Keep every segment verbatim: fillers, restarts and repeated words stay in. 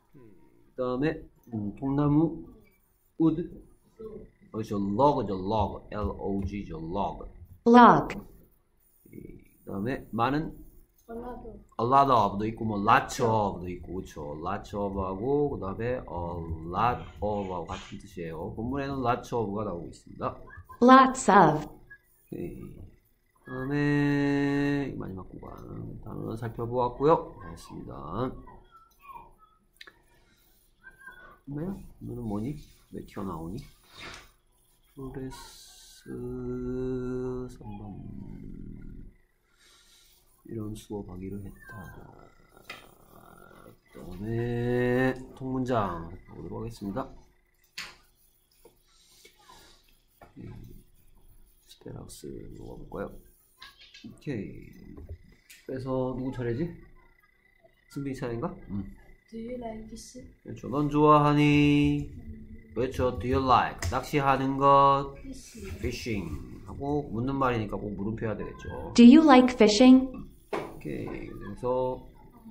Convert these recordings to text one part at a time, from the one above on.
그 다음에 음, 통나무 wood 여기서 log죠 log L-O-G죠 log log, 그 다음에 많은 전라도 a lot of도 있고 뭐 lots of도 있고 그쵸 lots of하고 그 다음에 a lot of하고 같은 뜻이에요. 본문에는 lots of가 나오고 있습니다. lots of, 오케이. 그 다음에 마지막 구간 단어는 살펴보았고요. 알겠습니다. 뭐야? 너는 뭐니? 왜 튀어나오니? 플레스 삼 번 이런 수업하기로 했다. 그 다음에 통문장 보도록 하겠습니다. 스페락스 먹어볼까요? 오케이. 그래서 누구 차례지? 승빈이 차례인가? 음. Do you like fish? 그렇죠. 넌 좋아하니? 그렇죠. Do you like? 낚시하는 것? fish fishing 하고 묻는 말이니까 꼭 물음표 해야 되겠죠. do you like fishing? 오케이. 그래서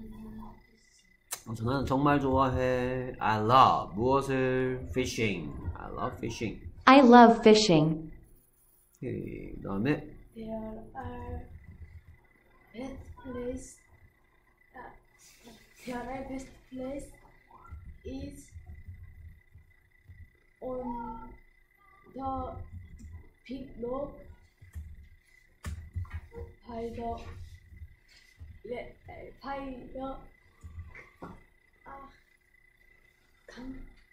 저는 정말 좋아해. I love 무엇을? fishing. I love fishing. I love fishing. 오케이. 그 다음에 There are best place uh, there are best place is on the big rock by the yeah, by the 아, 강,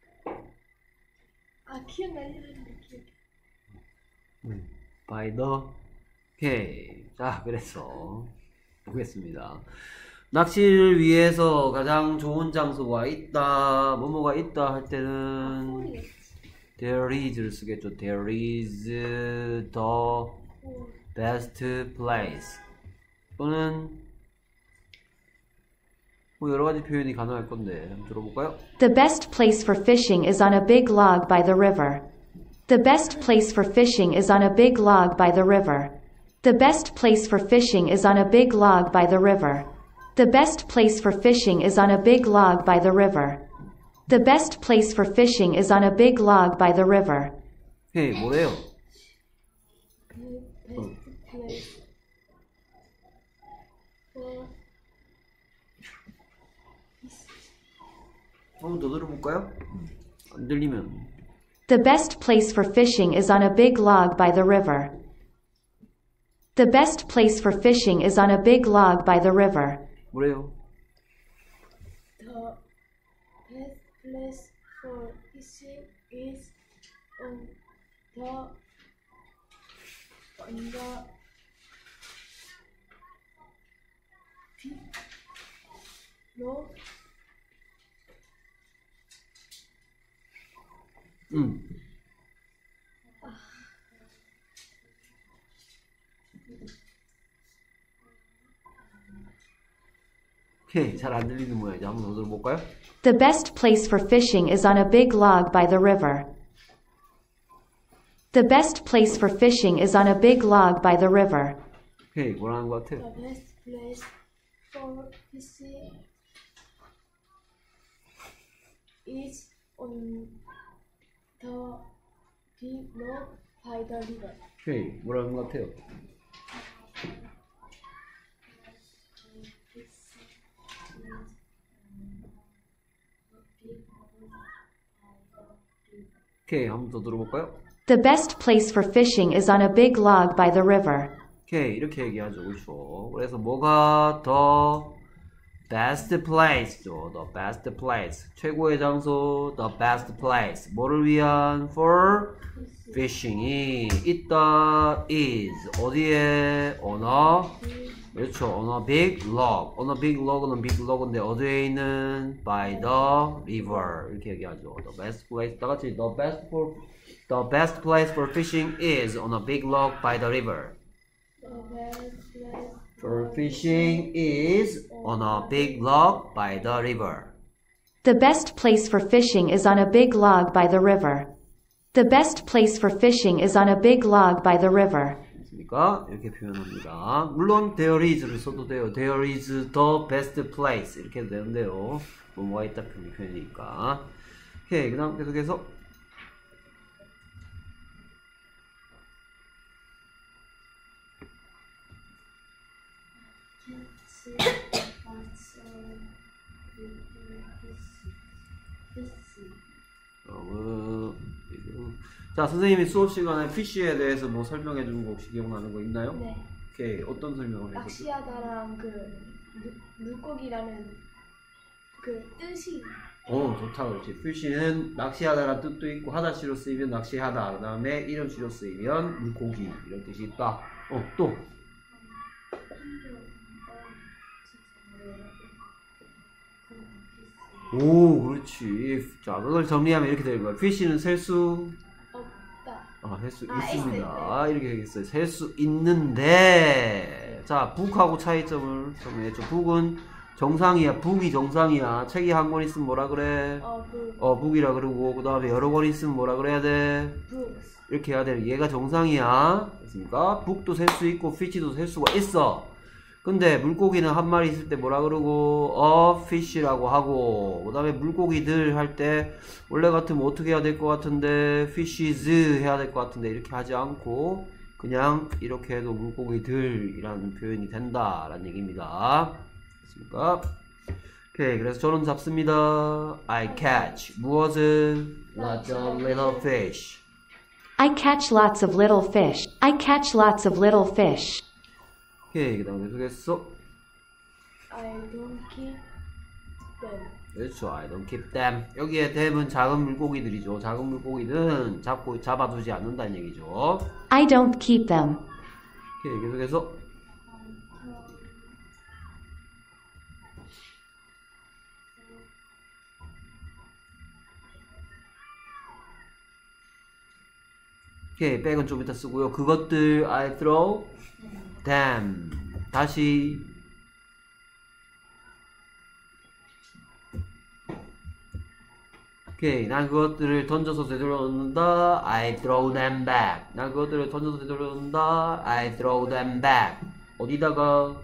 아 기억나지 않는데 기억. 음, by the 오케이. 자, 그래서 보겠습니다. 낚시를 위해서 가장 좋은 장소가 있다. 뭐뭐가 있다 할 때는 there is를 쓰겠죠. There is the best place. 또는 뭐 여러 가지 표현이 가능할 건데 한번 들어볼까요? The best place for fishing is on a big log by the river. The best place for fishing is on a big log by the river. The best place for fishing is on a big log by the river. The best place for fishing is on a big log by the river. The best place for fishing is on a big log by the river. 오케이, 뭐래요? The best place for 한번 더 들어볼까요? 안 들리면 The best place for fishing is on a big log by the river. The best place for fishing is on a big log by the river. 뭐래요? the best place for fishing is on the on the big rock 음. 오케이, 잘 안 들리는 모양이죠. 한번 더 들어볼까요? The best place for fishing is on a big log by the river. The best place for fishing is on a big log by the river. 오케이, 뭐라는 것 같아? the best place for fishing is on the big rock by the river. 오케이, 뭐라는 것 같아요? 오케이, 한 번 더 들어볼까요? The best place for fishing is on a big log by the river. 오케이, 이렇게 얘기하죠. 그렇죠. 그래서 뭐가 더 best place죠. the best place. 최고의 장소, the best place. 뭐를 위한? for fishing이 있다, is. 어디에? on a 그렇죠. on a big log. on a big log은 big log인데 어디에 있는? by the river. 이렇게 얘기하죠. the best place. 다 같이 the best for the best place for fishing is on a big log by the river. The best place For fishing is on a big log by the river. The best place for fishing is on a big log by the river. The best place for fishing is on a big log by the river. 그러니까 이렇게 표현합니다. 물론 there is를 써도 돼요. There is the best place 이렇게 해도 되는데요. 뭐뭐가 있다 표현이니까. 오케이, 그 다음 계속해서 어, 자, 선생님이 수업 시간에 피쉬에 대해서 뭐 설명해 준 거 혹시 기억나는 거 있나요? 네. 오케이, 어떤 설명을 했었죠? 낚시하다랑 그 물- 물고기라는 그 뜻이 어, 좋다, 그렇지. 피쉬는 낚시하다라는 뜻도 있고, 하다시로 쓰이면 낚시하다, 그 다음에 이름시로 쓰이면 물고기, 이런 뜻이 있다. 어, 또. 오, 그렇지. 자, 그걸 정리하면 이렇게 되는 거야. 피쉬는 셀 수, 없다. 아, 셀 수 아, 있습니다. 이렇게 되겠어요. 셀 수 있는데. 자, 북하고 차이점을 정리했죠. 북은 정상이야. 북이 정상이야. 책이 한 권 있으면 뭐라 그래? 어, 그 어, 북이라 그러고, 그 다음에 여러 권 있으면 뭐라 그래야 돼? books. 이렇게 해야 돼. 얘가 정상이야. 됐습니까? 북도 셀 수 있고, 피쉬도 셀 수가 있어. 근데 물고기는 한 마리 있을 때 뭐라 그러고, 어, fish라고 하고, 그 다음에 물고기들 할 때, 원래 같으면 어떻게 해야 될 것 같은데, fishes 해야 될 것 같은데, 이렇게 하지 않고, 그냥 이렇게 해도 물고기들이라는 표현이 된다라는 얘기입니다. 됐습니까? 오케이, 그래서 저는 잡습니다. I catch. 무엇을? Lots of little fish. I catch lots of little fish. I catch lots of little fish. 오케이, 그 다음에 계속했어. I don't keep them. 그렇죠. I don't keep them. 여기에 them은 작은 물고기들이죠. 작은 물고기들은 잡고, 잡아두지 않는다는 얘기죠. I don't keep them. 오케이, 계속해서. 오케이, 백은 좀 이따 쓰고요. 그것들 I throw them. 다시 오케이, 난 그것들을 던져서 되돌려 놓는다. I throw them back. 난 그것들을 던져서 되돌려 놓는다. I throw them back. 어디다가?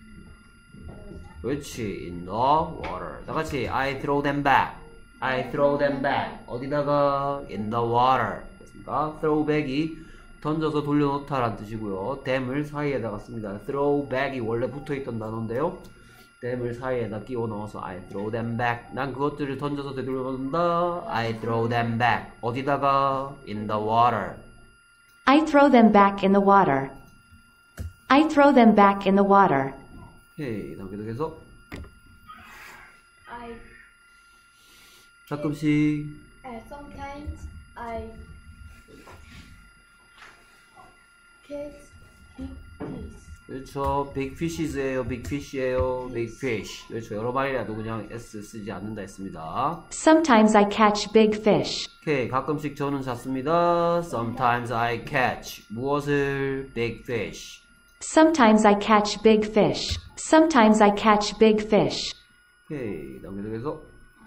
그렇지, in the water. 다 같이 I throw them back. I throw them back. 어디다가? In the water. 됐습니까? throw back이 던져서 돌려놓다라는 뜻이고요. them을 사이에다가 씁니다. throw back이 원래 붙어있던 단어인데요. them을 사이에다 끼워 넣어서 I throw them back. 난 그것들을 던져서 되돌려 놓는다. I throw them back. 어디다가? In the water. I throw them back in the water. I throw them back in the water. 오케이, 다음 계속해서 I 가끔씩 uh, sometimes I catch big fish. 그렇죠. big fishes예요. big fish예요. big fish. 그렇죠. 여러 마리라도 그냥 s 쓰지 않는다 했습니다. Sometimes I catch big fish. 오케이, 가끔씩 저는 잡습니다. Sometimes I catch. 무엇을? Big fish. Sometimes I catch big fish. Sometimes I catch big fish. 오케이, 다음 계속해서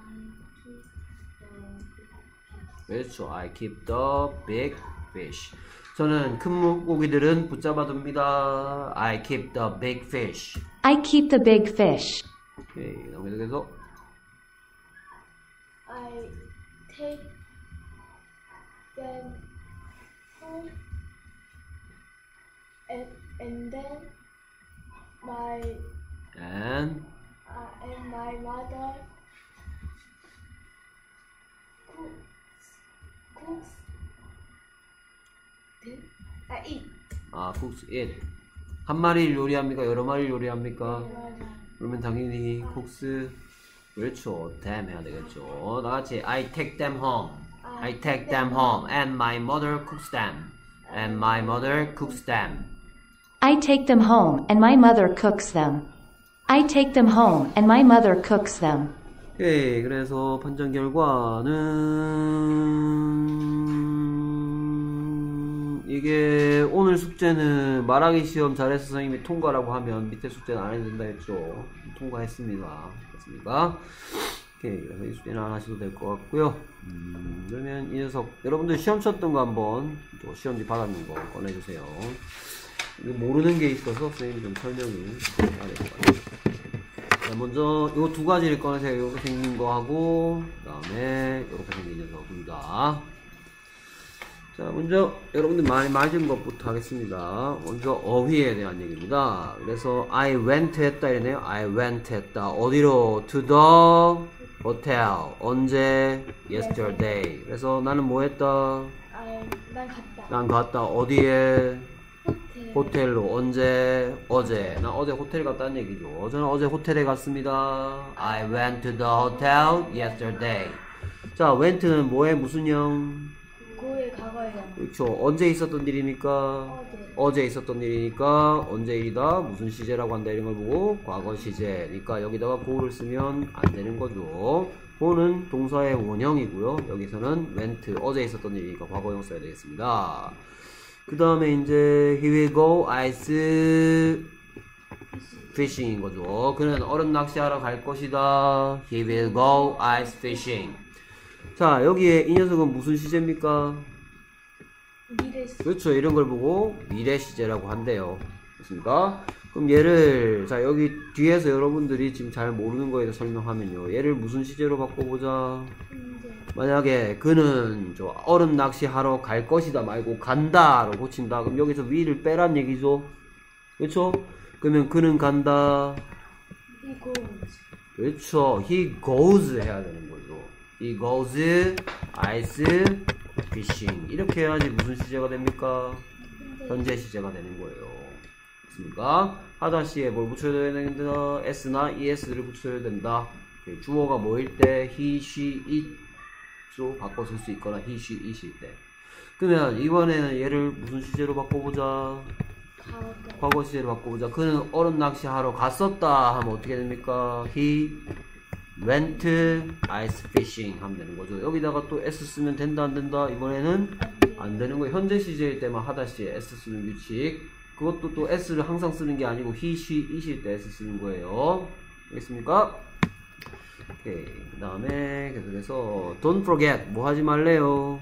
그렇죠. I keep the big fish. 저는 큰 물고기들은 붙잡아 둡니다. I keep the big fish. I keep the big fish. 오케이, 다음 계속해서 I take them home and, and then my and uh, and my mother cooks cooks them. I eat. 아, cooks it. 한 마리를 요리합니까? 여러 마리를 요리합니까? Mother. 그러면 당연히 cooks 그렇죠. them 해야 되겠죠. 나같이 I take them home. I take them home and my mother cooks them. And my mother cooks them. I take them home and my mother cooks them. I take them home and my mother cooks them. 오케이, 그래서 판정 결과는 이게 오늘 숙제는 말하기 시험 잘해서 선생님이 통과라고 하면 밑에 숙제는 안 해도 된다 했죠. 통과했습니다. 됐습니까? 오케이, 그래서 이 숙제는 안 하셔도 될 것 같고요. 음, 그러면 이 녀석 여러분들 시험 쳤던 거 한번 또 시험지 받았는 거 꺼내주세요. 이거 모르는 게 있어서 선생님이 좀 설명을 해야 될 것 같아요. 자, 먼저 요 두 가지를 꺼내세요. 이렇게 생긴 거 하고, 그 다음에 이렇게 생긴 녀석 둘 다. 자, 먼저 여러분들 많이 맞은 것부터 하겠습니다. 먼저 어휘에 대한 얘기입니다. 그래서 I went 했다 이러네요. I went 했다. 어디로? To the hotel. 언제? Yesterday. 그래서 나는 뭐 했다? 아, 난 갔다. 난 갔다. 어디에? 호텔. 호텔로. 언제? 어제. 나 어제 호텔 갔다는 얘기죠. 저는 어제 호텔에 갔습니다. I went to the hotel yesterday. 자, went는 뭐에 무슨 형? 고의 과거형. 그렇죠. 언제 있었던 일입니까? 어제. 어제 있었던 일이니까 언제 일이다? 무슨 시제라고 한다 이런 걸 보고 과거 시제니까 여기다가 go를 쓰면 안 되는 거죠. go는 동사의 원형이고요. 여기서는 went 어제 있었던 일이니까 과거형 써야 되겠습니다. 그 다음에 이제 he will go ice fishing인 거죠. 그는 얼음 낚시하러 갈 것이다. he will go ice fishing. 자, 여기에 이 녀석은 무슨 시제입니까? 미래 시. 그렇죠. 이런 걸 보고 미래 시제라고 한대요. 그렇습니까? 그럼 얘를, 자, 여기 뒤에서 여러분들이 지금 잘 모르는 거에 대해서 설명하면요. 얘를 무슨 시제로 바꿔보자. 현재. 만약에 그는 저 얼음 낚시하러 갈 것이다 말고 간다로 고친다. 그럼 여기서 will을 빼란 얘기죠. 그렇죠? 그러면 그는 간다. He goes. 그렇죠. he goes 해야 되는 거죠. he goes ice fishing. 이렇게 해야지 무슨 시제가 됩니까? 현재 시제가 되는 거예요. 맞습니까? 하다시에 뭘 붙여야 된다? s나 es를 붙여야 된다. 주어가 뭐일 때 he, she, it로 바꿔 쓸 수 있거나 he, she, it일 때. 그러면 이번에는 얘를 무슨 시제로 바꿔보자? 과거. 과거 시제로 바꿔보자. 그는 얼음 낚시하러 갔었다 하면 어떻게 됩니까? he went ice fishing 하면 되는 거죠. 여기다가 또 s 쓰면 된다 안 된다? 이번에는 안 되는 거예요. 현재 시제일 때만 하다시에 s 쓰는 규칙. 그것도 또 s를 항상 쓰는 게 아니고 he, she, it일 때 s 쓰는 거예요. 알겠습니까? 오케이. 그 다음에 계속해서 don't forget 뭐 하지 말래요?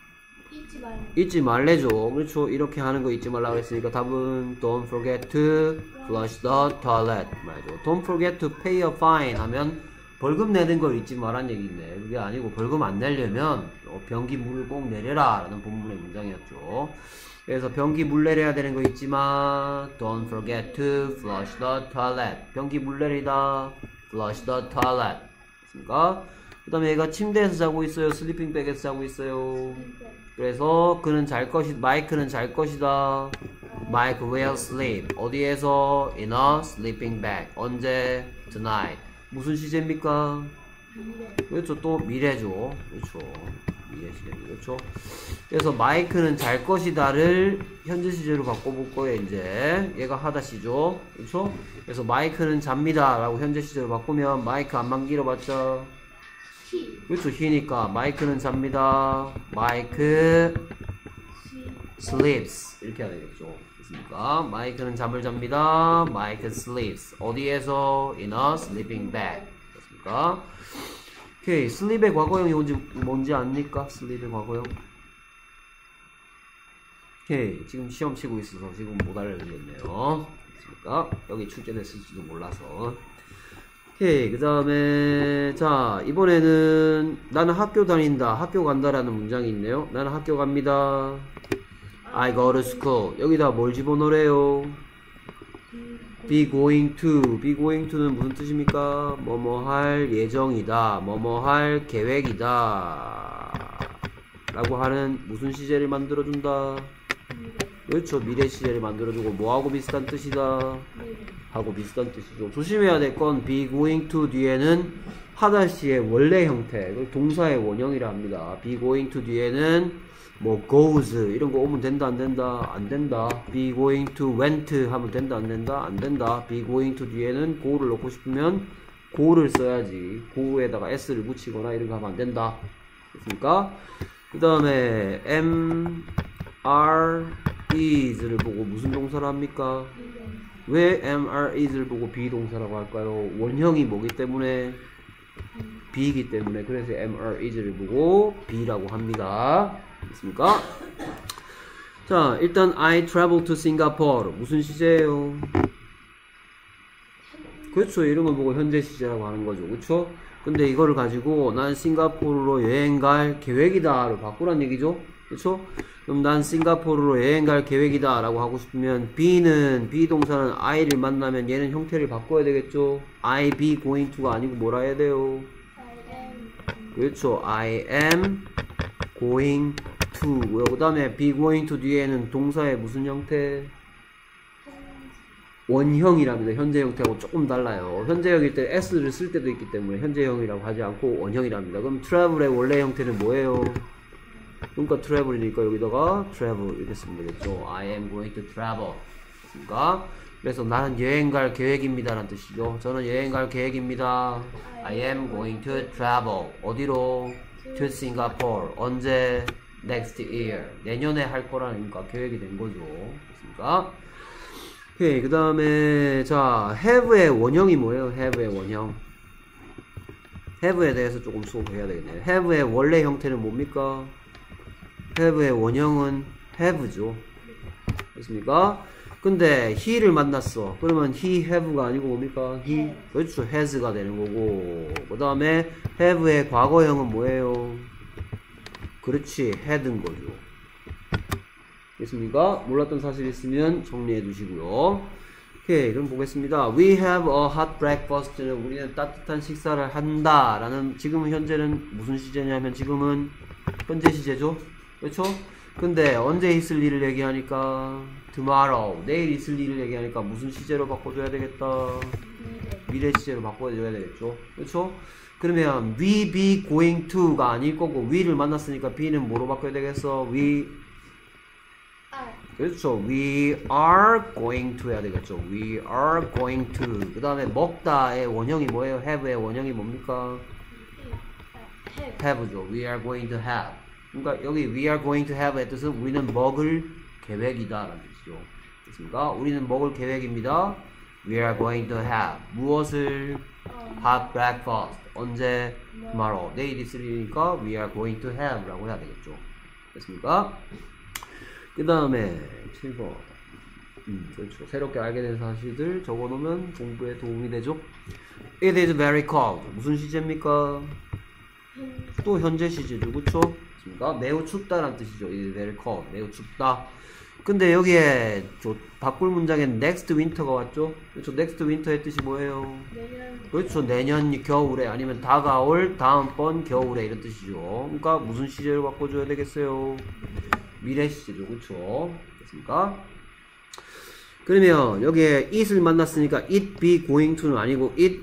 잊지 말. 잊지 말래죠. 그렇죠. 이렇게 하는 거 잊지 말라고 했으니까 답은 don't forget to flush the toilet 말이죠. don't forget to pay a fine 하면 벌금 내는 걸 잊지 말란 얘기인데 그게 아니고 벌금 안 내려면 변기 물을 꼭 내려라 라는 본문의 문장이었죠. 그래서 변기 물 내려야 되는 거 잊지 마. don't forget to flush the toilet. 변기 물 내리다. flush the toilet. 그렇습니까? 그 다음에 얘가 침대에서 자고 있어요. 슬리핑백에서 자고 있어요. 그래서 그는 잘 것이, 마이크는 잘 것이다. Mike will sleep. 어디에서? In a sleeping bag. 언제? Tonight. 무슨 시제입니까? 미래. 그렇죠. 또 미래죠. 그렇죠. 미래 시제. 그렇죠. 그래서 마이크는 잘 것이다를 현재 시제로 바꿔볼 거예요. 이제 얘가 하다시죠. 그렇죠. 그래서 마이크는 잡니다 라고 현재 시제로 바꾸면 마이크 안만 길어봤자 He. 그렇죠. he니까 마이크는 잡니다. 마이크 She. sleeps 이렇게 해야 되겠죠. 그렇습니까? 마이크는 잠을 잡니다. 마이크 sleeps 어디에서? in a sleeping bag. 그렇습니까? 오케이. sleep의 과거형이 뭔지, 뭔지 압니까? sleep의 과거형. 오케이. 지금 시험 치고 있어서 지금 못 알려드리겠네요. 그렇습니까? 여기 출제됐을지도 몰라서. 오케이. 그 다음에 자 이번에는 나는 학교 다닌다 학교 간다라는 문장이 있네요. 나는 학교 갑니다. I go to school. 여기다 뭘 집어넣으래요? be going to. be going to는 무슨 뜻입니까? 뭐뭐 할 예정이다 뭐뭐 할 계획이다 라고 하는 무슨 시제를 만들어준다? 그렇죠. 미래 시제를 만들어주고 뭐하고 비슷한 뜻이다? 하고 비슷한 뜻이죠. 조심해야 될 건 be going to 뒤에는 하다시의 원래 형태, 동사의 원형이라 합니다. be going to 뒤에는 뭐 goes 이런 거 오면 된다 안 된다? 안 된다. be going to went 하면 된다 안 된다? 안 된다. be going to 뒤에는 go를 넣고 싶으면 go를 써야지. go에다가 s를 붙이거나 이런 거 하면 안 된다. 됐습니까? 그 다음에 am, are, is를 보고 무슨 동사를 합니까? 왜 am, are, is를 보고 비동사라고 할까요? 원형이 뭐기 때문에? be이기 때문에. 그래서 am, are, is를 보고 be라고 합니다. 됐습니까? 자, 일단 I travel to Singapore 무슨 시제예요? 그렇죠. 이런 걸 보고 현재 시제라고 하는 거죠. 그렇죠? 근데 이거를 가지고 난 싱가포르로 여행 갈 계획이다로 바꾸란 얘기죠. 그렇죠? 그럼 난 싱가포르로 여행 갈 계획이다 라고 하고 싶으면 B는 비동사는 I를 만나면 얘는 형태를 바꿔야 되겠죠. I be going to가 아니고 뭐라 해야 돼요? I am 그렇죠. I am going to. 그 다음에 be going to 뒤에는 동사의 무슨 형태? 원형이랍니다. 현재 형태하고 조금 달라요. 현재형일 때 s를 쓸 때도 있기 때문에 현재형이라고 하지 않고 원형이랍니다. 그럼 travel의 원래 형태는 뭐예요? 그러니까 travel이니까 여기다가 travel 이렇게 쓰면 되겠죠. I am going to travel. 그러니까 그래서 나는 여행 갈 계획입니다 라는 뜻이죠. 저는 여행 갈 계획입니다. I am going to travel. 어디로? To Singapore. 언제? Next year. 내년에 할 거라니까 계획이 된 거죠. 그렇습니까? 오케이. 그 다음에 자 have의 원형이 뭐예요? have의 원형. have에 대해서 조금 수업해야 되겠네요. have의 원래 형태는 뭡니까? have의 원형은 have죠. 됐습니까? 근데 he를 만났어. 그러면 he have가 아니고 뭡니까? he 그렇죠. has가 되는 거고. 그 다음에 have의 과거형은 뭐예요? 그렇지. had인 거죠. 됐습니까? 몰랐던 사실 있으면 정리해 두시고요. 오케이. 그럼 보겠습니다. We have a hot breakfast는 우리는 따뜻한 식사를 한다 라는 지금은 현재는 무슨 시제냐면 지금은 현재 시제죠. 그렇죠? 근데 언제 있을 일을 얘기하니까 tomorrow 내일 있을 일을 얘기하니까 무슨 시제로 바꿔줘야 되겠다. 미래 시제로 바꿔줘야 되겠죠. 그렇죠? 그러면 we be going to가 아닐 거고 we를 만났으니까 be는 뭐로 바꿔야 되겠어? we are 그렇죠. We are going to 해야 되겠죠. We are going to. 그 다음에 먹다의 원형이 뭐예요? have의 원형이 뭡니까? have have죠. We are going to have. 그러니까 여기 we are going to have의 뜻은 우리는 먹을 계획이다 라는 뜻이죠. 됐습니까? 우리는 먹을 계획입니다. We are going to have. 무엇을? hot breakfast. 언제? tomorrow. 내일 있을 일이니까 we are going to have 라고 해야 되겠죠. 됐습니까? 그 다음에 칠 번. 음, 그렇죠. 새롭게 알게 된 사실들 적어놓으면 공부에 도움이 되죠. It is very cold. 무슨 시제입니까? 또 현재 시제죠. 그쵸? 매우 춥다라는 뜻이죠. It is very cold. 매우 춥다. 근데 여기에 저 바꿀 문장에 next winter가 왔죠? 그렇죠. next winter의 뜻이 뭐예요? 내년 그렇죠. 내년 겨울에 아니면 다가올 다음번 겨울에 이런 뜻이죠. 그러니까 무슨 시제로 바꿔줘야 되겠어요? 미래 시제죠. 그렇죠. 됐습니까? 그러면 여기에 it을 만났으니까 it be going to는 아니고 it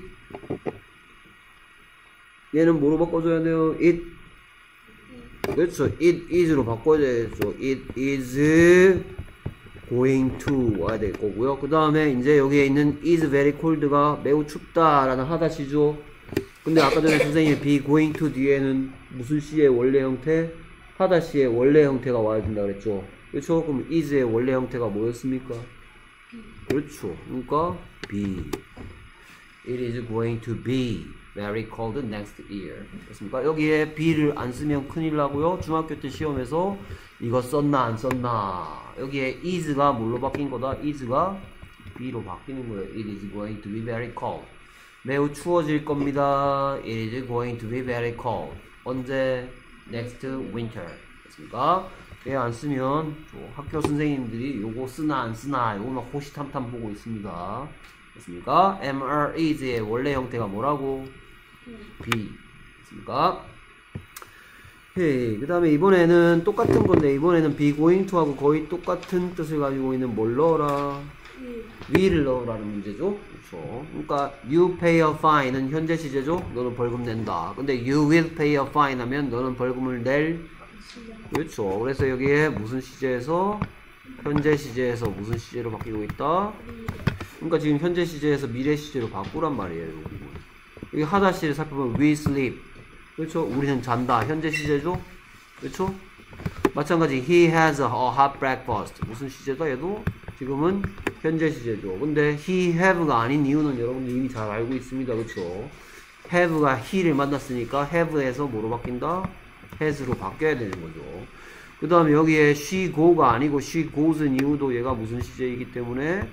얘는 뭐로 바꿔줘야 돼요? it 그렇죠. it is로 바꿔줘야죠. it is going to 와야 될 거고요. 그 다음에 이제 여기에 있는 is very cold가 매우 춥다라는 하다시죠. 근데 아까 전에 선생님이 be going to 뒤에는 무슨 시의 원래 형태? 하다시의 원래 형태가 와야 된다 그랬죠. 그렇죠? 그럼 is의 원래 형태가 뭐였습니까? 그렇죠. 그러니까 be. It is going to be very cold next year. 됐습니까? 여기에 be를 안 쓰면 큰일 나고요. 중학교 때 시험에서 이거 썼나 안 썼나. 여기에 is가 뭘로 바뀐 거다? is가 be로 바뀌는 거예요. It is going to be very cold. 매우 추워질 겁니다. It is going to be very cold. 언제? Next winter. 됐습니까? 얘 안 쓰면 학교 선생님들이 요거 쓰나 안 쓰나 요거 막 호시탐탐 보고 있습니다. 됐습니까? 엠, is의 원래 형태가 뭐라고? be. 됐습니까? 예, 그 다음에 이번에는 똑같은 건데 이번에는 be going to 하고 거의 똑같은 뜻을 가지고 있는 뭘 넣어라? will을 넣으라는 문제죠. 그렇죠. 그러니까 you pay a fine은 현재 시제죠. 너는 벌금 낸다. 근데 you will pay a fine 하면 너는 벌금을 낼. 그렇죠. 그래서 여기에 무슨 시제에서 현재 시제에서 무슨 시제로 바뀌고 있다. 그러니까 지금 현재 시제에서 미래 시제로 바꾸란 말이에요. 여기 하다시를 살펴보면 we sleep. 그렇죠. 우리는 잔다. 현재 시제죠. 그렇죠. 마찬가지 he has a hot breakfast. 무슨 시제다 얘도? 지금은 현재 시제죠. 근데 he have가 아닌 이유는 여러분들 이미 잘 알고 있습니다. 그렇죠. have가 he를 만났으니까 have에서 뭐로 바뀐다? has로 바뀌어야 되는 거죠. 그 다음에 여기에 she go가 아니고 she goes는 이유도 얘가 무슨 시제이기 때문에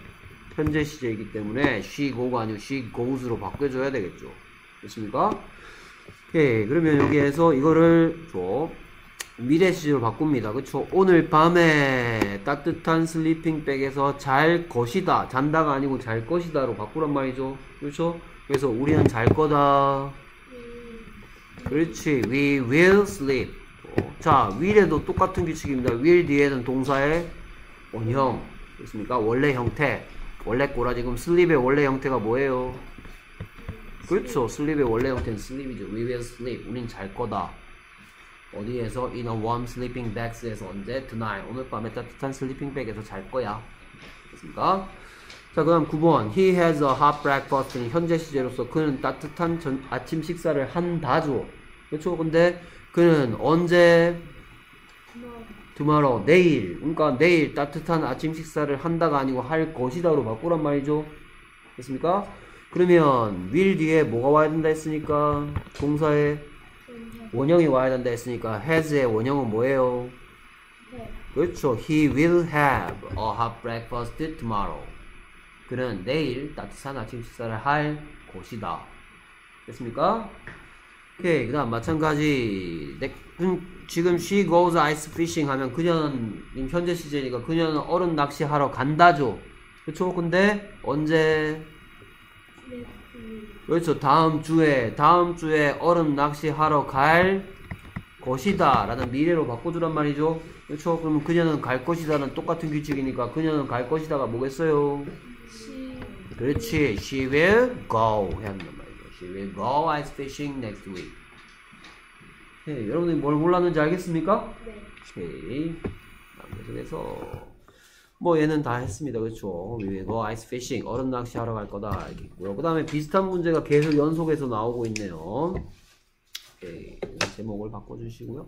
현재 시제이기 때문에 she go가 아니고 she goes로 바꿔줘야 되겠죠. 됐습니까? 오케이. 그러면 여기에서 이거를 좀 미래 시제로 바꿉니다. 그쵸? 오늘 밤에 따뜻한 슬리핑백에서 잘 것이다. 잔다가 아니고 잘 것이다로 바꾸란 말이죠. 그렇죠? 그래서 우리는 잘 거다. 그렇지. We will sleep. 자, will에도 똑같은 규칙입니다. will 뒤에는 동사의 원형. 됐습니까? 원래 형태. 원래 꼬라. 지금 sleep의 원래 형태가 뭐예요? 그렇죠. sleep의 원래 형태는 sleep이죠. We will sleep. 우린 잘 거다. 어디에서? In a warm sleeping bags에서 언제? Tonight. 오늘 밤에 따뜻한 슬리핑 백에서 잘 거야. 됐습니까? 자, 그 다음 구 번. He has a hot breakfast는 현재 시제로서 그는 따뜻한 전, 아침 식사를 한다죠. 그렇죠? 근데 그는 언제? tomorrow. 내일. 그러니까 내일 따뜻한 아침 식사를 한다가 아니고 할 것이다로 바꾸란 말이죠. 됐습니까? 그러면 will 뒤에 뭐가 와야 된다 했으니까 동사에 원형이 와야 된다 했으니까 has의 원형은 뭐예요? 그렇죠. He will have a hot breakfast tomorrow. 그는 내일 따뜻한 아침 식사를 할 것이다. 됐습니까? 오케이. 그 다음 마찬가지. 네, 지금 she goes ice fishing 하면 그녀는 현재 시제니까 그녀는 얼음 낚시하러 간다죠. 그렇죠. 근데 언제? 그렇죠. 다음 주에 다음 주에 얼음 낚시하러 갈 것이다 라는 미래로 바꿔주란 말이죠. 그렇죠. 그러면 그녀는 갈 것이다는 똑같은 규칙이니까 그녀는 갈 것이다가 뭐겠어요? she 그렇지. She will go 해야 한단 말이죠. She will go ice fishing next week. 네, 여러분들이 뭘 몰랐는지 알겠습니까? 네. 오케이. 계속해서 뭐 얘는 다 했습니다. 그렇죠? We will go ice fishing. 얼음 낚시하러 갈 거다. 이렇게 있고요. 그 다음에 비슷한 문제가 계속 연속해서 나오고 있네요. 오케이. 제목을 바꿔주시고요.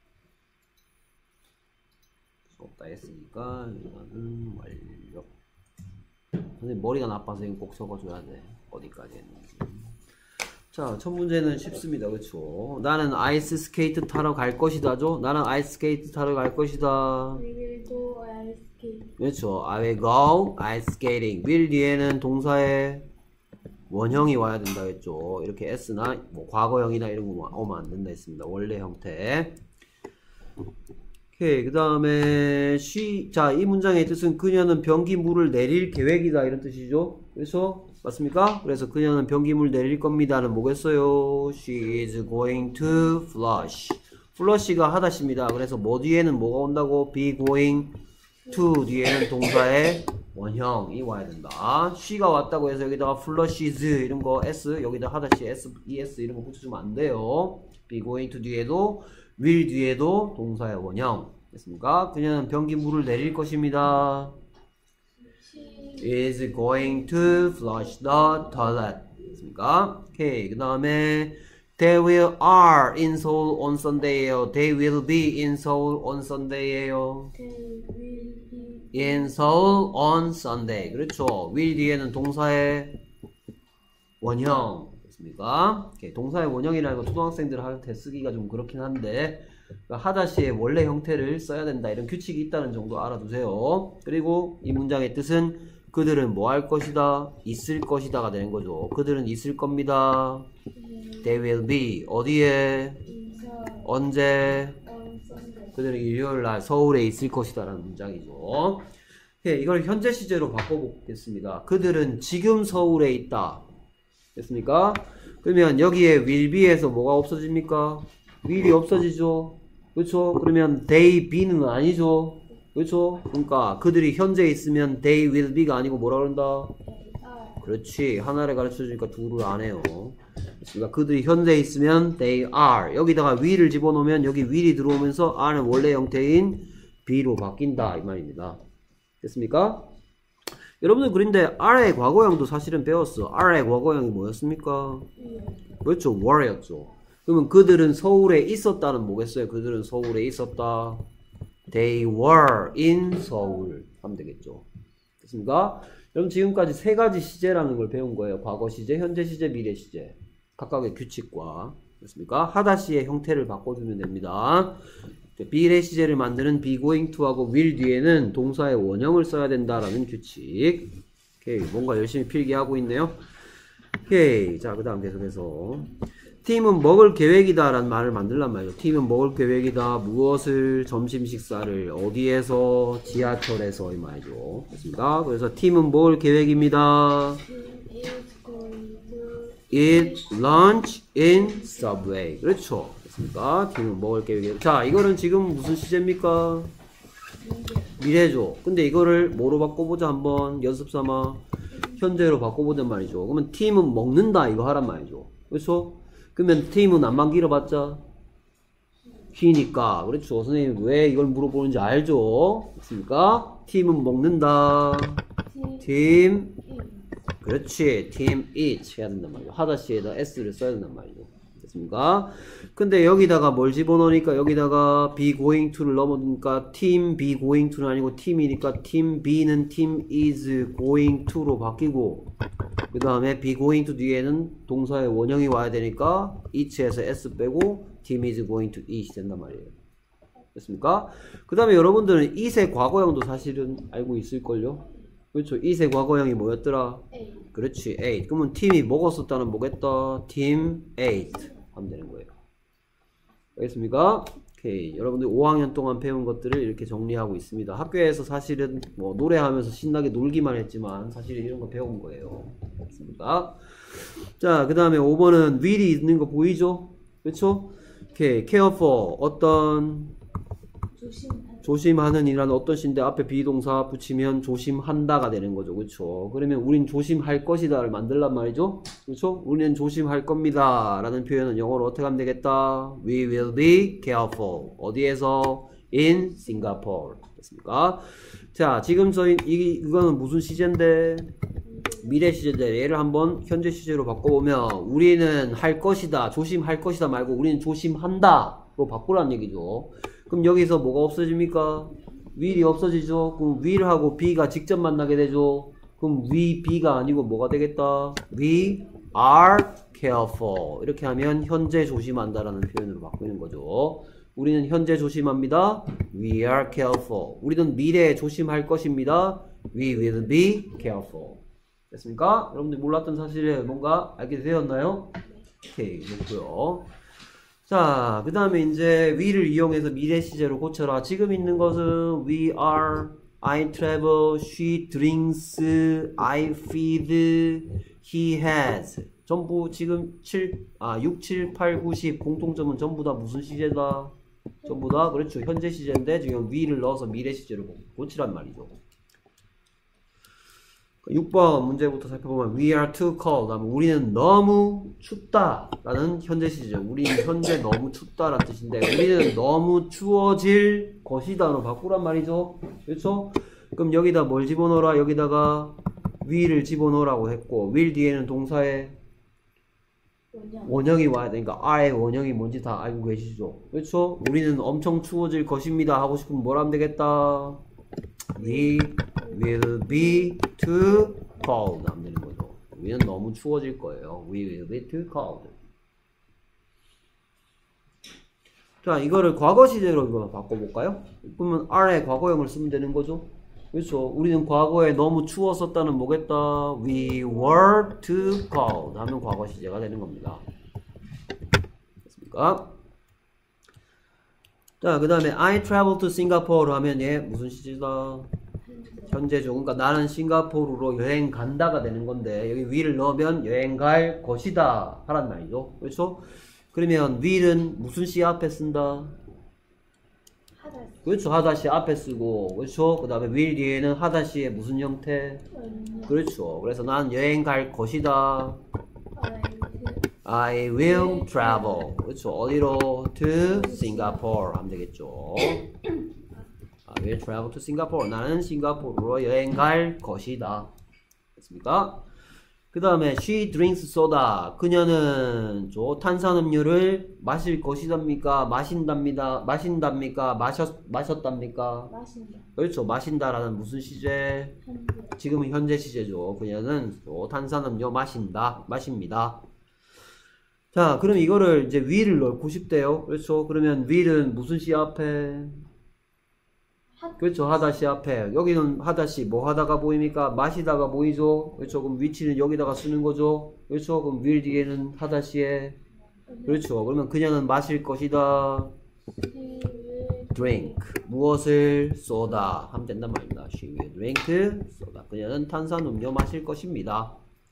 수업 다 했으니까 이거는 완료. 선생님 머리가 나빠서 이거 꼭 적어줘야 돼. 어디까지 했는지. 자, 첫 문제는 쉽습니다. 그렇죠? 나는 아이스 스케이트 타러 갈 것이다죠? 나는 아이스 스케이트 타러 갈 것이다. We will go ice skate. 그렇죠. I will go ice skating. will 뒤에는 동사의 원형이 와야 된다 했죠. 이렇게 s나 뭐 과거형이나 이런 거 오면 안 된다 했습니다. 원래 형태. 오케이. 그 다음에 she. 자, 이 문장의 뜻은 그녀는 변기물을 내릴 계획이다 이런 뜻이죠. 그래서 맞습니까? 그래서 그녀는 변기물 내릴 겁니다는 뭐겠어요? She is going to flush. flash가 하다십니다. 그래서 뭐 뒤에는 뭐가 온다고? be going to 뒤에는 동사의 원형이 와야 된다. she가 왔다고 해서 여기다가 flushes 이런 거 s 여기다 하다시 s, es 이런 거 붙여주면 안 돼요. be going to 뒤에도 will 뒤에도 동사의 원형. 됐습니까? 그녀는 변기물을 내릴 것입니다. is going to flush the toilet. 됐습니까? 오케이. 그 다음에 they will are in Seoul on Sunday예요. they will be in Seoul on Sunday예요. They will be in Seoul on Sunday. 그렇죠. will 뒤에는 동사의 원형. 됐습니까? 오케이. 동사의 원형이라는 거 초등학생들 할 때 쓰기가 좀 그렇긴 한데 그러니까 하다시의 원래 형태를 써야 된다 이런 규칙이 있다는 정도 알아두세요. 그리고 이 문장의 뜻은 그들은 뭐 할 것이다? 있을 것이다가 되는 거죠. 그들은 있을 겁니다. They will be 어디에? in Seoul 언제? on Sunday. 그들은 일요일 날 서울에 있을 것이다 라는 문장이죠. 네, 이걸 현재 시제로 바꿔보겠습니다. 그들은 지금 서울에 있다. 됐습니까? 그러면 여기에 will be에서 뭐가 없어집니까? will이 없어지죠. 그렇죠? 그러면 they be는 아니죠. 그렇죠? 그러니까 그들이 현재 있으면 they will be가 아니고 뭐라 그런다? They are 그렇지. 하나를 가르쳐주니까 둘을 안 해요. 그러니까 그들이 현재 있으면 they are. 여기다가 will을 집어넣으면 여기 will이 들어오면서 are는 원래 형태인 be로 바뀐다 이 말입니다. 됐습니까? 여러분들 그런데 are의 과거형도 사실은 배웠어. are의 과거형이 뭐였습니까? 그렇죠. were였죠. 그러면 그들은 서울에 있었다는 뭐겠어요? 그들은 서울에 있었다. They were in Seoul 하면 되겠죠. 됐습니까? 여러분 지금까지 세 가지 시제라는 걸 배운 거예요. 과거 시제, 현재 시제, 미래 시제. 각각의 규칙과 됐습니까? 하다시의 형태를 바꿔주면 됩니다. 미래 시제를 만드는 be going to하고 will 뒤에는 동사의 원형을 써야 된다라는 규칙. 오케이. 뭔가 열심히 필기하고 있네요. 오케이. 자, 그 다음 계속해서. 팀은 먹을 계획이다 라는 말을 만들란 말이죠. 팀은 먹을 계획이다. 무엇을, 점심 식사를, 어디에서, 지하철에서, 이 말이죠. 됐습니다. 그래서 팀은 먹을 계획입니다. He is going to Eat lunch in subway. 그렇죠. 됐습니까? 팀은 먹을 계획이다. 자, 이거는 지금 무슨 시제입니까? 미래죠. 근데 이거를 뭐로 바꿔보자 한번 연습 삼아. 현재로 바꿔보자 말이죠. 그러면 팀은 먹는다 이거 하란 말이죠. 그렇죠? 그러면 팀은 안만 길어봤자 he니까. 그렇죠. 선생님 왜 이걸 물어보는지 알죠? 됐습니까? 팀은 먹는다. 팀 그렇지. 팀 eat 해야 된단 말이죠. 하다시에다 s를 써야 된단 말이죠. 됐습니까? 근데 여기다가 뭘 집어넣으니까 여기다가 be going to를 넘어니까 team be going to는 아니고 팀이니까 team B는 team is going to로 바뀌고 그 다음에 be going to 뒤에는 동사의 원형이 와야 되니까 eat에서 s 빼고 team is going to eat 된단 말이에요. 됐습니까? 그 다음에 여러분들은 eat의 과거형도 사실은 알고 있을걸요? 그렇죠. eat의 과거형이 뭐였더라? A. 그렇지. ate. 그러면 팀이 먹었었다는 뭐겠다? team ate 하면 되는 거예요. 알겠습니까? 오케이. 여러분들 오 학년 동안 배운 것들을 이렇게 정리하고 있습니다. 학교에서 사실은 뭐 노래하면서 신나게 놀기만 했지만 사실 이런 거 배운 거예요. 알겠습니까? 자, 그 다음에 오 번은 will이 있는 거 보이죠? 그렇죠? 오케이. care for 어떤 조심하는 조심하는 이라는 어떤 시인데 앞에 비동사 붙이면 조심한다가 되는 거죠. 그렇죠? 그러면 우린 조심할 것이다를 만들란 말이죠. 그렇죠? 우리는 조심할 겁니다 라는 표현은 영어로 어떻게 하면 되겠다? We will be careful. 어디에서? In Singapore. 됐습니까? 자, 지금 저희 이, 이거는 무슨 시제인데? 미래 시제인데 얘를 한번 현재 시제로 바꿔보면 우리는 할 것이다. 조심할 것이다 말고 우리는 조심한다 로 바꾸라는 얘기죠. 그럼 여기서 뭐가 없어집니까? will이 없어지죠. 그럼 will하고 be가 직접 만나게 되죠. 그럼 we be가 아니고 뭐가 되겠다? we are careful. 이렇게 하면 현재 조심한다라는 표현으로 바꾸는 거죠. 우리는 현재 조심합니다. We are careful. 우리는 미래에 조심할 것입니다. We will be careful. 됐습니까? 여러분들 몰랐던 사실에 뭔가 알게 되었나요? 오케이, 좋고요. 자, 그 다음에 이제 we를 이용해서 미래 시제로 고쳐라. 지금 있는 것은 we are, I travel, she drinks, I feed, he has. 전부 지금 칠, 아, 육, 칠, 팔, 구, 십 공통점은 전부 다 무슨 시제다? 전부 다 그렇죠. 현재 시제인데 지금 we를 넣어서 미래 시제로 고치란 말이죠. 육 번 문제부터 살펴보면 we are too cold. 우리는 너무 춥다 라는 현재 시제죠. 우리는 현재 너무 춥다 라는 뜻인데 우리는 너무 추워질 것이다로 바꾸란 말이죠. 그렇죠? 그럼 여기다 뭘 집어넣어라? 여기다가 will을 집어넣으라고 했고 will 뒤에는 동사의 원형. 원형이 와야 되니까 R의 원형이 뭔지 다 알고 계시죠? 그렇죠? 우리는 엄청 추워질 것입니다 하고 싶으면 뭘 하면 되겠다? We will be too cold 하면 되는 거죠. 우리는 너무 추워질 거예요. We will be too cold. 자, 이거를 과거 시제로 이거 바꿔볼까요? 그러면 R의 과거형을 쓰면 되는 거죠. 그렇죠. 우리는 과거에 너무 추웠었다는 뭐겠다? We were too cold 하면 과거 시제가 되는 겁니다. 됐습니까? 자, 그 다음에 I travel to Singapore로 하면 얘 무슨 시제다? 현재죠. 그러니까 나는 싱가포르로 여행 간다가 되는 건데 여기 will을 넣으면 여행 갈 것이다 하란 말이죠. 그렇죠? 그러면 will은 무슨 시 앞에 쓴다? 하다. 그렇죠. 하다시 앞에 쓰고 그렇죠. 그 다음에 will 뒤에는 하다시의 무슨 형태? 원형. 그렇죠. 그래서 난 여행 갈 것이다. I I will travel. 그렇죠. 어디로? To Singapore 하면 되겠죠. I will travel to Singapore. 나는 싱가포르로 여행 갈 것이다. 됐습니까? 그 다음에 she drinks soda. 그녀는 저 탄산음료를 마실 것이답니까? 마신답니다. 마신답니까? 마셨, 마셨답니까? 마신다. 그렇죠. 마신다라는 무슨 시제? 현재. 지금은 현재 시제죠. 그녀는 저 탄산음료 마신다. 마십니다. 자, 그럼 이거를 이제 will을 넣고 싶대요. 그렇죠. 그러면 will은 무슨 시 앞에? 하, 그렇죠. 하다시 앞에. 여기는 하다시 뭐 하다가 보입니까? 마시다가 보이죠? 그렇죠. 그럼 위치는 여기다가 쓰는 거죠. 그렇죠. 그럼 will 뒤에는 하다시에. 그렇죠. 그러면 그녀는 마실 것이다. he will drink. 무엇을 쏘다 하면 된단 말입니다. She will drink 쏘다. 그녀는 탄산음료 마실 것입니다.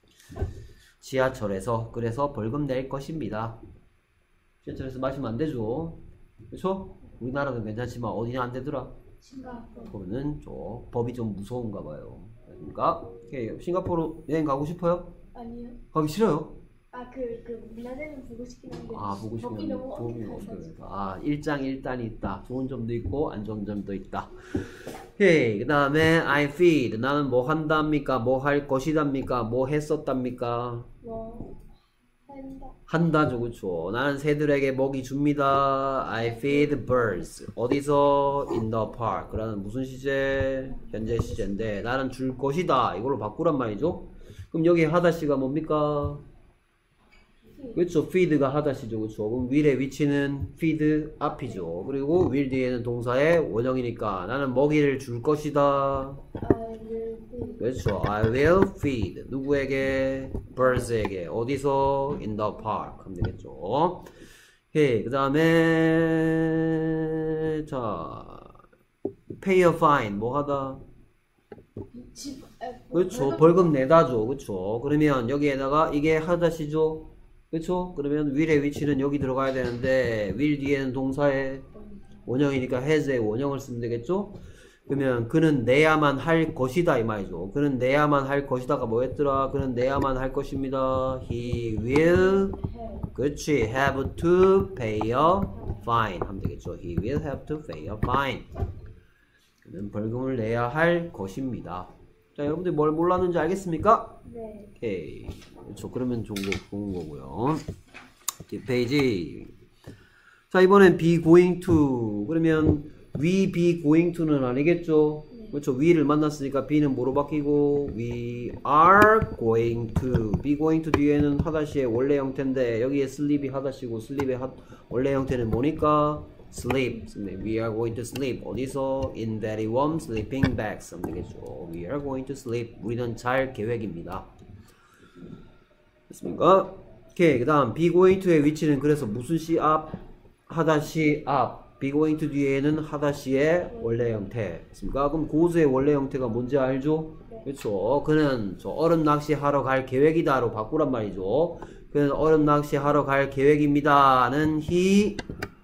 지하철에서. 그래서 벌금 낼 것입니다. 지하철에서 마시면 안 되죠. 그렇죠? 우리나라는 괜찮지만 어디는 안 되더라. 싱가포르. 거기는 좀 법이 좀 무서운가 봐요. 그러니까 오케이. 싱가포르 여행 가고 싶어요? 아니요. 가기 싫어요? 아, 그, 그, 문화재는 보고 싶긴 한데. 아 보고 싶으면 법이 너무 법이 엄격해서. 엄격해서. 아 일장일단이 있다. 좋은 점도 있고 안 좋은 점도 있다. 오케이. 그 다음에 I feed. 나는 뭐 한답니까? 뭐 할 것이답니까? 뭐 했었답니까? 뭐, 한다. 한다죠. 그쵸. 나는 새들에게 먹이 줍니다. I feed birds. 어디서? In the park. 라는 무슨 시제? 현재 시제인데 나는 줄 것이다. 이걸로 바꾸란 말이죠. 그럼 여기 하다시가 뭡니까? 그렇죠. feed가 하다시죠. 그렇죠. 그럼 will의 위치는 feed 앞이죠. 그리고 will 뒤에는 동사의 원형이니까 나는 먹이를 줄 것이다. I will be. 그렇죠. I will feed. 누구에게? birds에게. 어디서? in the park. 하면 되겠죠. 오케이. 그 다음에 자 pay a fine. 뭐 하다? 집, 아, 뭐, 그렇죠. 벌금- 벌금 내다죠. 그렇죠. 그러면 여기에다가 이게 하다시죠. 그렇죠. 그러면 will의 위치는 여기 들어가야 되는데 will 뒤에는 동사의 원형이니까 has의 원형을 쓰면 되겠죠. 그러면 그는 내야만 할 것이다 이 말이죠. 그는 내야만 할 것이다가 뭐였더라? 그는 내야만 할 것입니다. He will 해. 그렇지. have to pay a fine 하면 되겠죠. He will have to pay a fine. 그는 벌금을 내야 할 것입니다. 자, 여러분들 뭘 몰랐는지 알겠습니까? 네. 오케이. 그렇죠. 그러면 좋은, 거, 좋은 거고요. 뒷페이지. 자, 이번엔 be going to. 그러면 we be going to는 아니겠죠? 네. 그렇죠. we를 만났으니까 be는 뭐로 바뀌고 we are going to. be going to 뒤에는 하다시의 원래 형태인데 여기에 sleep이 하다시고 sleep의 하, 원래 형태는 뭐니까? sleep. We are going to sleep. 어디서? In very warm sleeping bags. 하면 되겠죠. We are going to sleep. 우리는 잘 계획입니다. 됐습니까? 오케이. 그 다음 be going to의 위치는 그래서 무슨 시 앞? 하다시 앞. be going to 뒤에는 하다시의 원래 형태. 됐습니까? 그럼 goes의 원래 형태가 뭔지 알죠? 네. 그렇죠. 그는 저 얼음 낚시 하러 갈 계획이다로 바꾸란 말이죠. 그는 얼음 낚시 하러 갈 계획입니다는 he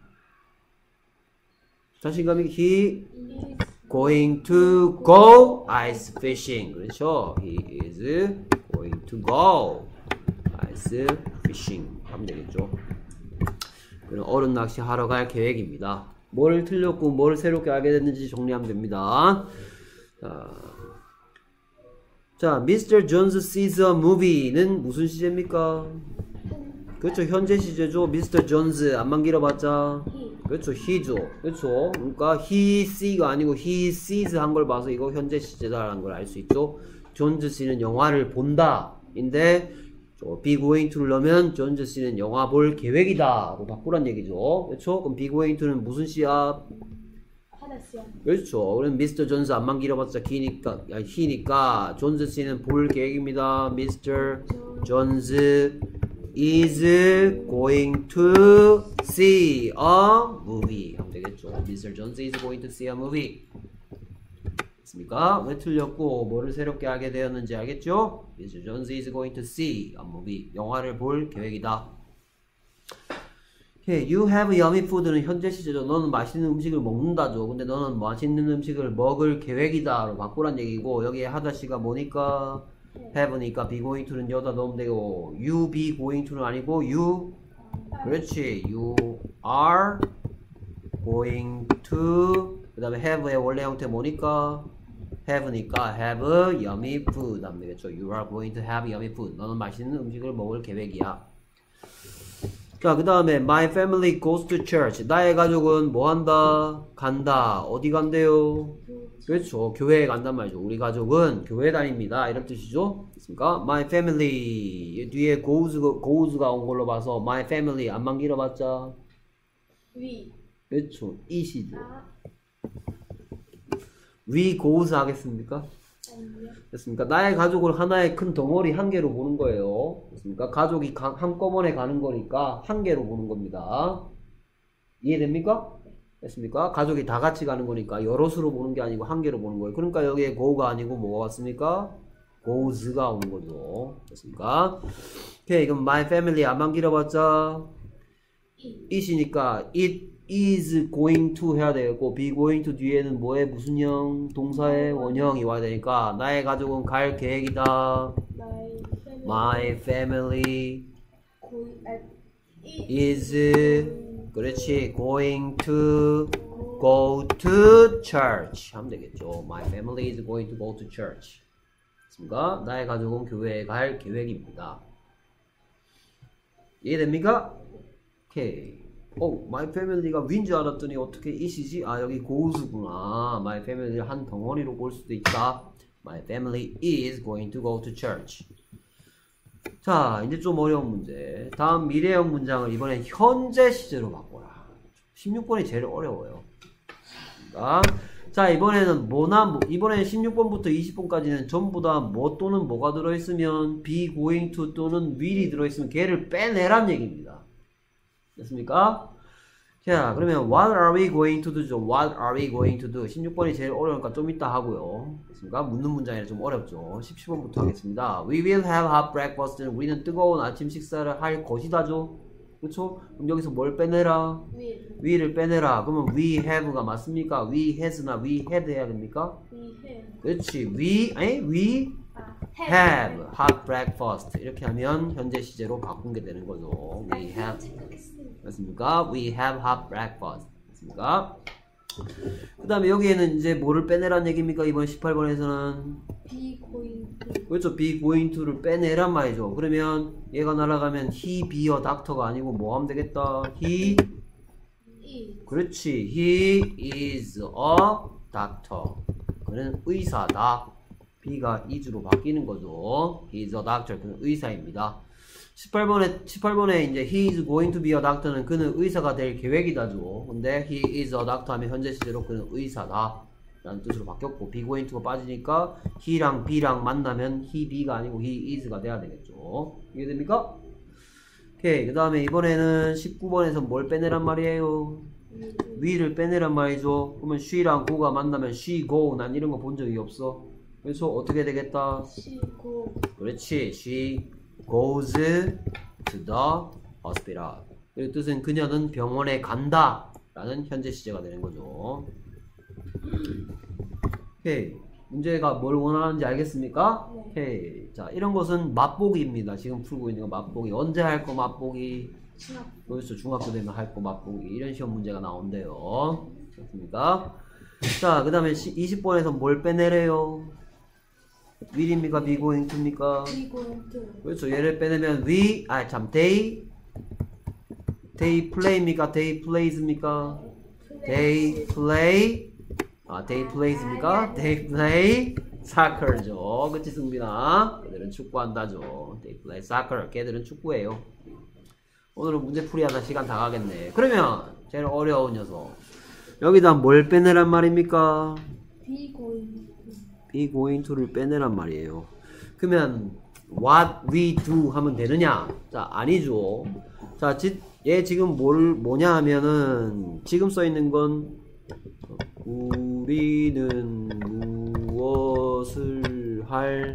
자신감이 he is going to go ice fishing. 그렇죠. He is going to go ice fishing 하면 되겠죠. 그럼 얼음 낚시 하러 갈 계획입니다. 뭘 틀렸고 뭘 새롭게 알게 됐는지 정리하면 됩니다. 자, 자 미스터 존스 sees a movie는 무슨 시제입니까? 그렇죠. 현재 시제죠. 미스터 존스 안만 길어봤자 he. 그렇죠. he죠. 그렇죠. 그러니까 he see가 아니고 he sees 한 걸 봐서 이거 현재 시제다라는 걸 알 수 있죠. 존스 씨는 영화를 본다 인데 be going to를 넣으면 존스 씨는 영화 볼 계획이다 로 바꾸란 얘기죠. 그렇죠. 그럼 be going to는 무슨 시야? 하다시야. 그렇죠. 그럼 미스터 존스 안만 길어봤자 기니까 아니, he니까 존스 씨는 볼 계획입니다. 미스터 존스 is going to see a movie 하면 되겠죠. 미스터 존스 is going to see a movie. 됐습니까? 왜 틀렸고 뭐를 새롭게 알게 되었는지 알겠죠? 미스터 존스 is going to see a movie. 영화를 볼 계획이다. Okay, you have yummy food는 현재 시제죠. 너는 맛있는 음식을 먹는다죠. 근데 너는 맛있는 음식을 먹을 계획이다 로 바꾸란 얘기고 여기에 하다시가 뭐니까? have니까 be going to는 여기다 넣으면 되고 you be going to는 아니고 you 그렇지 you are going to 그 다음에 have의 원래 형태 뭐니까 have니까 have yummy food 하면 되겠죠. You are going to have yummy food. 너는 맛있는 음식을 먹을 계획이야. 자, 그 다음에 my family goes to church. 나의 가족은 뭐 한다? 간다. 어디 간대요? 그렇죠. 교회에 간단 말이죠. 우리 가족은 교회 다닙니다. 이런 뜻이죠. 그렇습니까? My family 뒤에 goes, goes가 온 걸로 봐서 my family 안만 길어봤자 위. 그렇죠. 이시죠. 아. we goes 하겠습니까? 아니요. 됐습니까? 나의 가족을 하나의 큰 덩어리 한 개로 보는 거예요. 됐습니까? 가족이 가, 한꺼번에 가는 거니까 한 개로 보는 겁니다. 이해됩니까? 됐습니까? 가족이 다 같이 가는 거니까 여럿으로 보는 게 아니고 한 개로 보는 거예요. 그러니까 여기에 go가 아니고 뭐가 왔습니까? goes가 오는 거죠. 됐습니까? 오케이, 그럼 my family 안만 길어봤자 it이니까 it is going to 해야 되겠고 be going to 뒤에는 뭐의 무슨 형? 동사의 원형이 와야 되니까 나의 가족은 갈 계획이다. My My family family going at is 그렇지 going to go to church 하면 되겠죠. My family is going to go to church. 됐습니까? 나의 가족은 교회에 갈 계획입니다. 이해됩니까? 오케이. 어, my family가 위인 줄 알았더니 어떻게 it이지? 아, 여기 goes구나. my family를 한 덩어리로 볼 수도 있다. My family is going to go to church. 자, 이제 좀 어려운 문제. 다음 미래형 문장을 이번엔 현재 시제로 바꿔라. 십육 번이 제일 어려워요. 그러니까 자, 이번에는 뭐나 뭐, 이번에 십육 번부터 이십 번까지는 전부 다 뭐 또는 뭐가 들어있으면 be going to 또는 will이 들어있으면 걔를 빼내란 얘기입니다. 됐습니까? 자, 그러면 what are we going to do죠? What are we going to do? 십육 번이 제일 어려우니까 좀 이따 하고요. 됐습니까? 묻는 문장이라 좀 어렵죠. 십칠 번부터 하겠습니다. We will have hot breakfast. 우리는 뜨거운 아침 식사를 할 것이다죠. 그렇죠? 그럼 여기서 뭘 빼내라? will we를 빼내라. 그러면 we have가 맞습니까? we has나 we had 해야 됩니까? we have 그렇지. we, 아니, we 아, have hot breakfast. 이렇게 하면 현재 시제로 바꾼 게 되는 거죠. we have. 맞습니까? We have hot breakfast. 맞습니까? 그 다음에 여기에는 이제 뭐를 빼내란 얘기입니까? 이번 십팔 번에서는 be going to 그렇죠. be going to를 빼내란 말이죠. 그러면 얘가 날아가면 he be a doctor가 아니고 뭐 하면 되겠다? he is 그렇지. he is a doctor. 그는 의사다. be가 is로 바뀌는 거죠. he is a doctor. 그는 의사입니다. 십팔 번에, 십팔 번에 이제 he is going to be a doctor는 그는 의사가 될 계획이다죠. 근데 he is a doctor 하면 현재 시제로 그는 의사다 라는 뜻으로 바뀌었고 be going to가 빠지니까 he랑 be랑 만나면 he be가 아니고 he is가 돼야 되겠죠. 이해됩니까? 오케이. 그 다음에 이번에는 십구 번에서 뭘 빼내란 말이에요? we를 빼내란 말이죠. 그러면 she랑 go가 만나면 she go. 난 이런 거 본 적이 없어. 그래서 어떻게 되겠다? she go 그렇지. she goes to the hospital. 그 뜻은 그녀는 병원에 간다 라는 현재 시제가 되는 거죠. 오케이. 문제가 뭘 원하는지 알겠습니까? 네. 오케이. 자, 이런 것은 맛보기입니다. 지금 풀고 있는 거 맛보기. 언제 할 거 맛보기? 중학 그렇죠. 중학교 되면 할 거 맛보기. 이런 시험 문제가 나온대요. 그렇습니까? 자, 그 다음에 이십 번에서 뭘 빼내래요? will입니까? be going to입니까? be going to 그렇죠. 얘를 빼내면 we, 아, 참, they, they play입니까? they plays입니까? they play, 아, they plays입니까? they play soccer죠. 그치, 승빈아? 걔들은 축구한다죠. they play soccer. 걔들은 축구예요. 오늘은 문제풀이 하다 시간 다 가겠네. 그러면, 제일 어려운 녀석. 여기다 뭘 빼내란 말입니까? be going to be going to를 빼내란 말이에요. 그러면 what we do 하면 되느냐? 자, 아니죠. 자, 지, 얘 지금 뭘 뭐냐 하면은 지금 써 있는 건 우리는 무엇을 할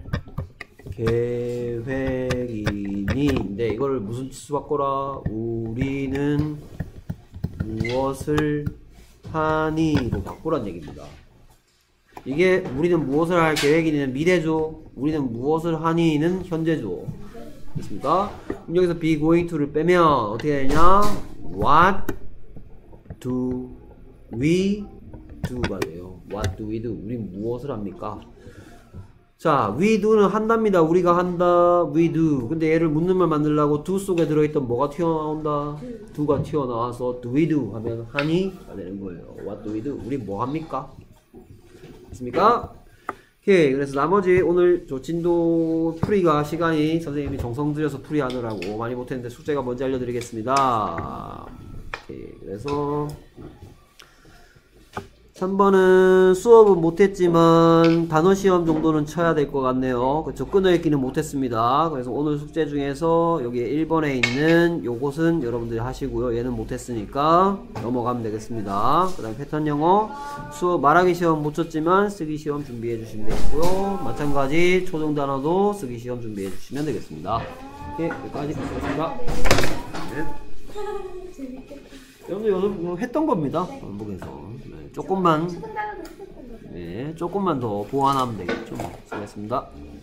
계획이니? 근데 이걸 무슨 뜻으로 바꿔라? 우리는 무엇을 하니로 바꾸란 얘기입니다. 이게 우리는 무엇을 할 계획이니는 미래죠. 우리는 무엇을 하니는 현재죠. 됐습니까? 그럼 여기서 be going to를 빼면 어떻게 되냐? What do we do가 돼요. What do we do? 우린 무엇을 합니까? 자, we do는 한답니다. 우리가 한다. we do. 근데 얘를 묻는 말 만들려고 do 속에 들어있던 뭐가 튀어나온다? do가 튀어나와서 do we do 하면 하니가 되는 거예요. What do we do? 우리 뭐 합니까? 됐습니까? 오케이. 그래서 나머지 오늘 조진도 풀이가 시간이 선생님이 정성 들여서 풀이하느라고 많이 못했는데 숙제가 뭔지 알려드리겠습니다. 오케이. 그래서 삼 번은 수업은 못했지만 단어 시험 정도는 쳐야 될 것 같네요. 그쵸? 끊어읽기는 못했습니다. 그래서 오늘 숙제 중에서 여기 일 번에 있는 요것은 여러분들이 하시고요. 얘는 못했으니까 넘어가면 되겠습니다. 그 다음에 패턴 영어 수업 말하기 시험 못 쳤지만 쓰기 시험 준비해 주시면 되겠고요. 마찬가지 초등 단어도 쓰기 시험 준비해 주시면 되겠습니다. 예, 여기까지 하겠습니다. 네. 재밌겠다. 여러분들 요즘 했던 겁니다. 반복해서. 네, 조금만, 끝나는 했었던 거. 네, 조금만 더 보완하면 되겠죠. 수고했습니다.